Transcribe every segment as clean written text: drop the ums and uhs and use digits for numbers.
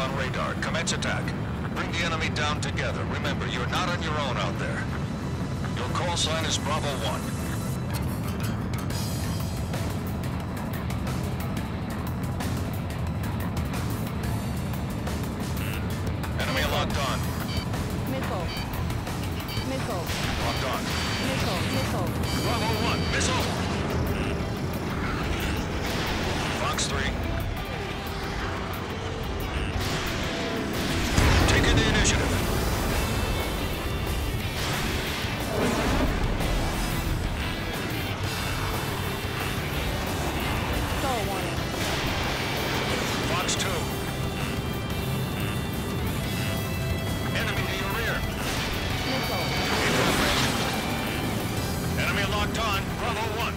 on radar. Commence attack. Bring the enemy down together. Remember, you're not on your own out there. Your call sign is Bravo 1. Enemy locked on. Missile. Missile. Locked on. Missile. Bravo 1, missile! Fox 3. Taking the initiative. Stall warning. Fox 2. Enemy to your rear. Missile. Enemy locked on. Bravo 1.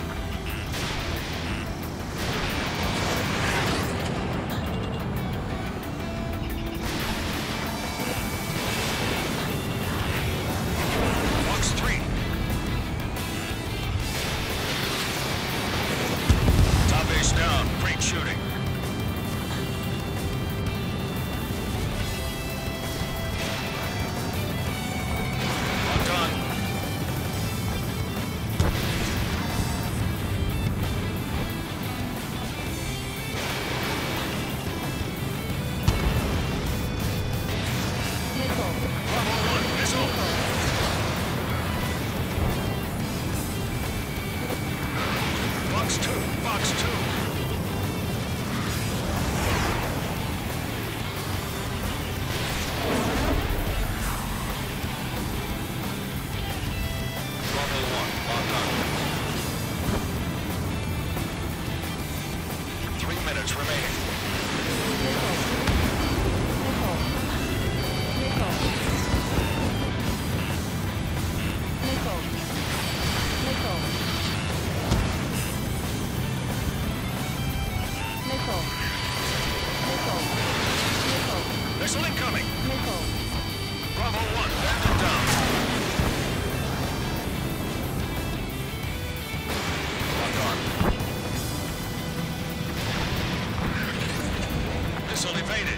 Fox 3. Top base down. Great shooting. Locked on. Missile. Bravo 1, missile. Fox 2, Fox 2. Bravo 1, locked on. 3 minutes remaining. Missile. Missile. Missile. Missile. Missile. Missile. Missile. Missile incoming. Missile. Bravo 1, bandit down. Locked on. Missile evaded.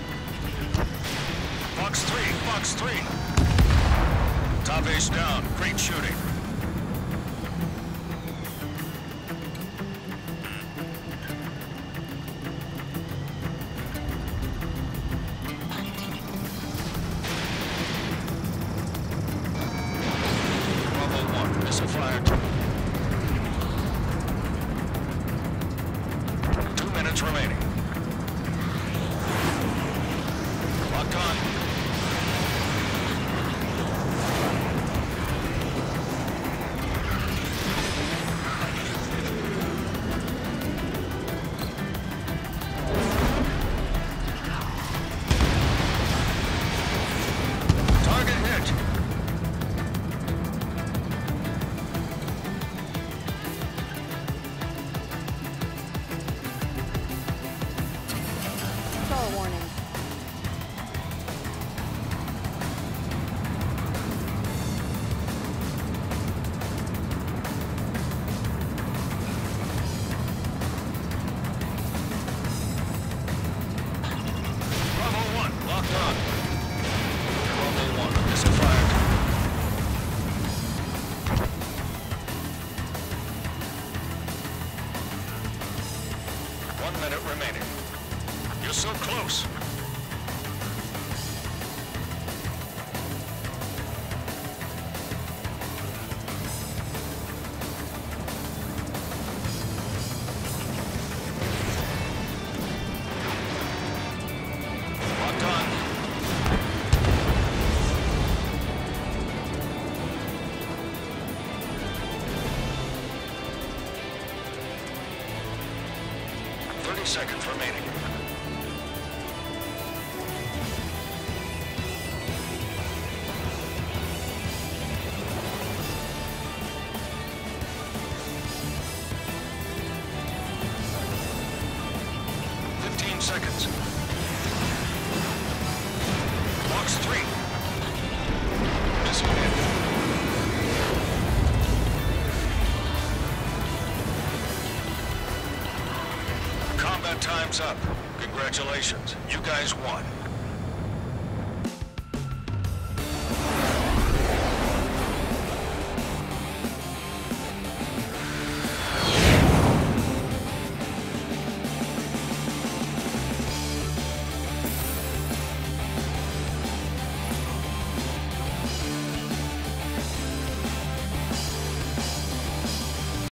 Fox 3, Fox 3. Top ace down. Great shooting. Bravo 1, missile fired. 2 minutes remaining. Locked on. Target hit. Stall warning. Bravo 1, locked on. Bravo 1, missile fired. One minute remaining. You're so close. Locked on. Seconds remaining. Seconds. Box 3. Missile hit. Combat time's up. Congratulations. You guys won.